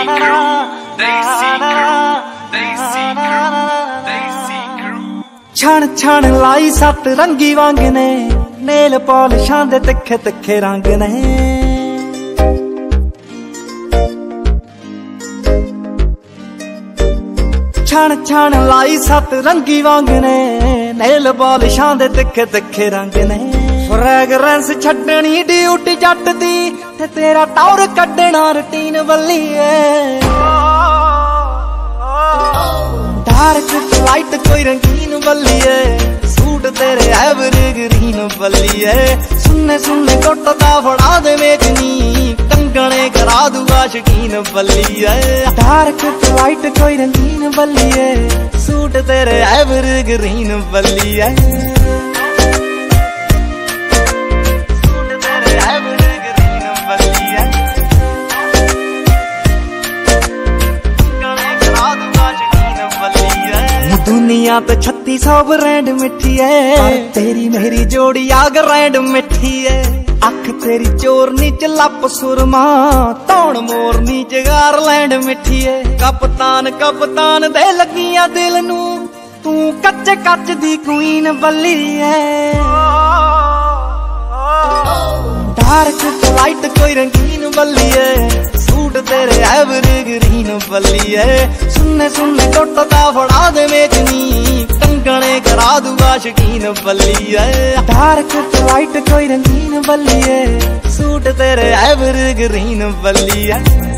छण छण लाई सत रंगी वांग ने, नेल पॉलिशां दे तिखे तिखे रंग ने। छण छण लाई सत रंगी वांग ने, नेल पॉलिशां दे तिखे तिखे रंग ने। फ्रैगरेंस छड्डनी ड्यूटी जट दी, ते तेरा टौर कड्डना रूटीन बल्लीए। डार्क ते लाइट कोई रंगीन बल्लीए, सूट तेरे एवरग्रीन बल्लीए। सुन्ने सुन्ने टुटदा फड़ा दे मेचनी, कंगने करा दूगा शकीन बल्लीए। डार्क ते लाइट कोई रंगीन बल्लीए, सूट तेरे एवरग्रीन बल्लीए। दुनिया तो 3600 ब्रांड मिठी है, तेरी मेरी जोड़ी आग रैंड मिठी है। अख तेरी चोरनी च लप सुरमा, तौण मोरनी च गारलैंड मिठी है। कप्तान कप्तान दे लगिया दिल नू, तू कच्चे कच दी क्वीन बल्ली है। डार्क ते लाइट कोई रंगीन बल्ली है, सूट तेरे एवरग्रीन बल्ली है। सुन्ने सुन्ने टुटदा फड़ा दे मेचनी, कंगने करा दूगा शकीन बल्ली है। डार्क ते लाइट कोई रंगीन बल्ली है, सूट तेरे एवरग्रीन बल्ली है।